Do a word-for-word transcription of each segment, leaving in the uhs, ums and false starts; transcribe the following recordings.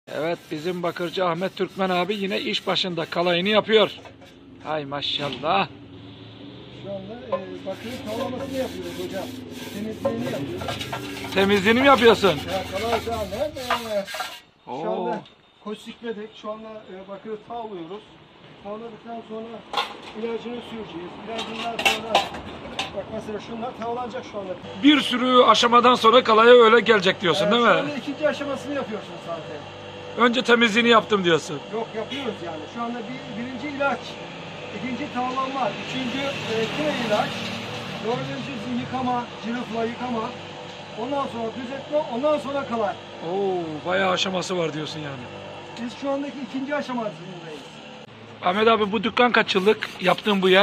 Evet, bizim bakırcı Ahmet Türkmen abi yine iş başında kalayını yapıyor. Hay maşallah. Şu anda e, bakırın tavlamasını yapıyoruz hocam. Temizliğini yapıyoruz. Temizliğini mi yapıyorsun? Ya kalay şu anda e, şu Oo. anda kosikledik. Şu anda e, bakırı tavlıyoruz. Tavladıktan sonra ilacını süreceğiz. İlacından sonra bak mesela şunlar tavlanacak şu anda. Bir sürü aşamadan sonra kalaya öyle gelecek diyorsun, Evet, değil şu mi? anda ikinci aşamasını yapıyorsunuz zaten. Önce temizliğini yaptım diyorsun. Yok yapıyoruz yani. Şu anda bir, birinci ilaç, ikinci tavlanma, üçüncü e, kire ilaç, dördüncü yıkama, cırıfla yıkama, ondan sonra düzeltme, ondan sonra kalay. Oo, bayağı aşaması var diyorsun yani. Biz şu andaki ikinci aşamasındayız. Ahmet abi, bu dükkan kaç yıllık yaptığın bu yer?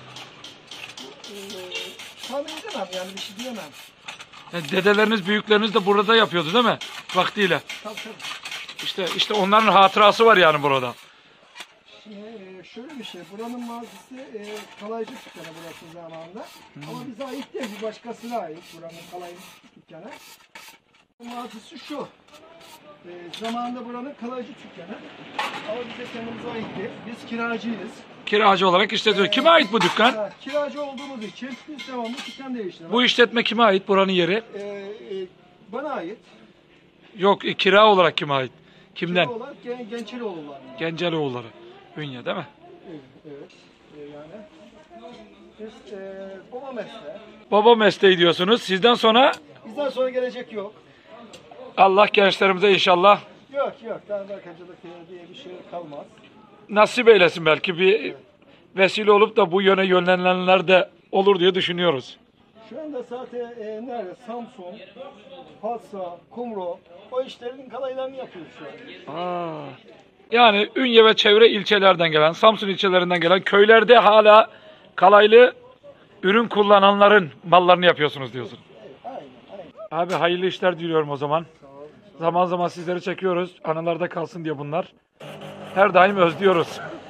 Ee, tahmin edemem yani bir şey diyemem. Yani dedeleriniz, büyükleriniz de burada yapıyordu değil mi? Vaktiyle. Tabii tabii. İşte işte onların hatırası var yani burada. Şimdi e, şöyle bir şey, buranın mazisi e, kalaycı dükkanı burası zamanında. Hmm. Ama bize ait değil, bu başkasına ait buranın kalaycı dükkanı. Mazisi şu, e, zamanında buranın kalaycı dükkanı. Ama bize kendimize ait değil, biz kiracıyız. Kiracı olarak işletiyor. Kime ait bu dükkan? Ha, kiracı olduğumuz için biz devamlı dükkan değiştirdik. Bu işletme kime ait, buranın yeri? E, e, bana ait. Yok, e, kira olarak kime ait? Kimden? Kira olarak Gen Gençeloğulları. Genceloğulları. Ünye değil mi? Evet, evet. E, yani biz e, baba mesleği. Baba mesleği diyorsunuz. Sizden sonra Bizden sonra gelecek yok. Allah gençlerimize inşallah Yok yok, daha bankacılık diye bir şey kalmaz. nasip eylesin, belki bir vesile olup da bu yöne yönlenilenler de olur diye düşünüyoruz. Şu anda zaten e, nerede? Samsun, Fatsa, Kumru, o işlerin kalaylarını yapıyoruz şu an. Aa, yani Ünye ve çevre ilçelerden gelen, Samsun ilçelerinden gelen köylerde hala kalaylı ürün kullananların mallarını yapıyorsunuz diyorsun. Evet, aynen, aynen. Abi, hayırlı işler diliyorum o zaman. Sağ olun. Zaman zaman sizleri çekiyoruz. Anılarda kalsın diye bunlar. Her daim özlüyoruz.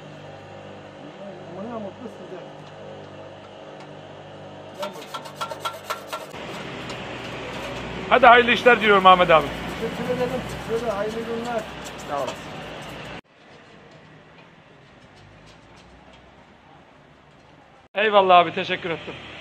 Bana mutlu size. Ben mutlu. Hadi hayırlı işler diliyorum Ahmet abi. Teşekkür ederim. Size de hayırlı günler. Sağ olasın. Eyvallah abi, teşekkür ettim.